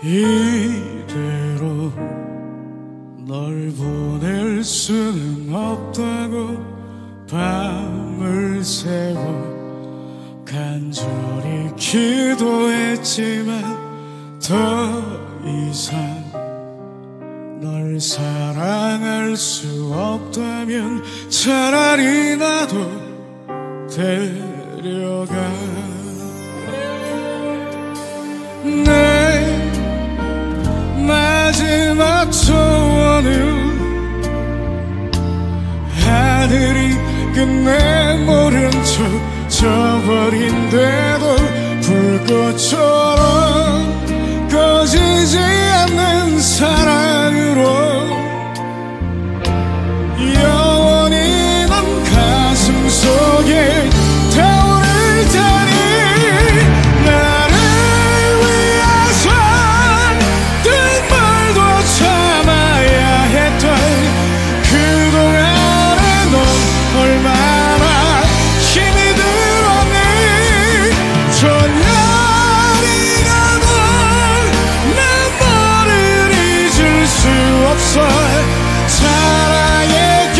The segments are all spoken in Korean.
이대로 널 보낼 수는 없다고 밤을 새워 간절히 기도했지만 더 이상 널 사랑할 수 없다면 차라리 나도 데려가. 내 마지막 소원은 하늘이 끝내 모른 척 져버린데도 불꽃처럼 꺼지지 않는 사랑으로 영원히 넌 가슴 속에 타오를 테니 나를 위해서 눈물도 참아야 했던 그동안에 넌 얼마나 힘이 들었니. 천년이 가도 난 너를 잊을 수 없어. 사랑했기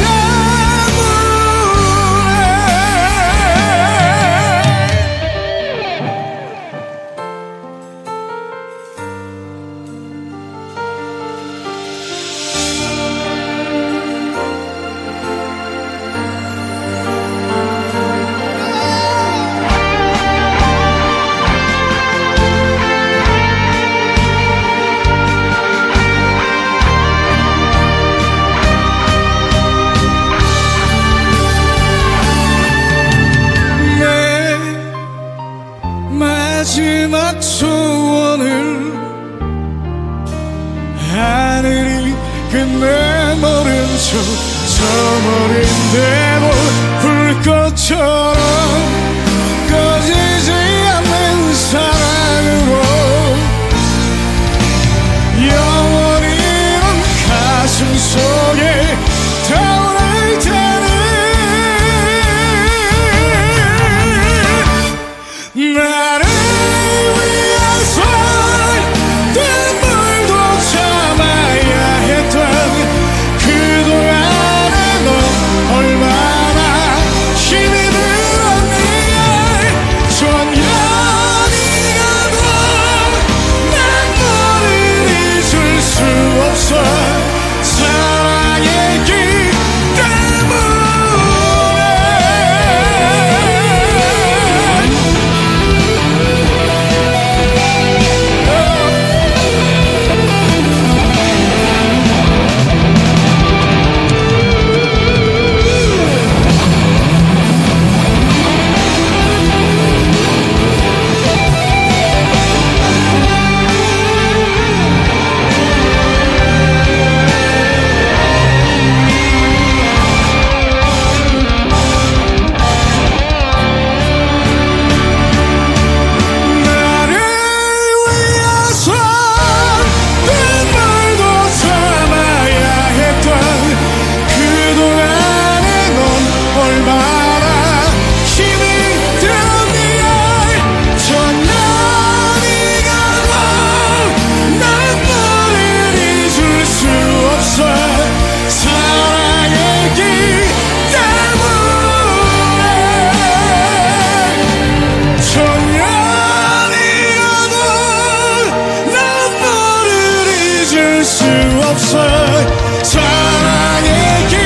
마지막 소원을 하늘이 끝내 모른 척 저버린대도 불꽃처럼 꺼지지 않는 사랑으로 영원히 넌 가슴 속에 타오를 테니 나를 위해서 눈물도 참아야 했던 그동안에 넌 얼마나 힘이 들었니. 천년이 가도 난 너를 잊을 수 없어. 사랑했기 수 없어. 사랑했기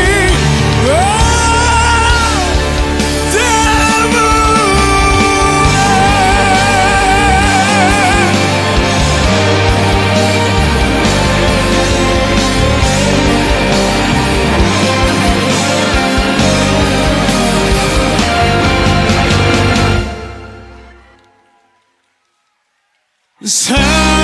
때문에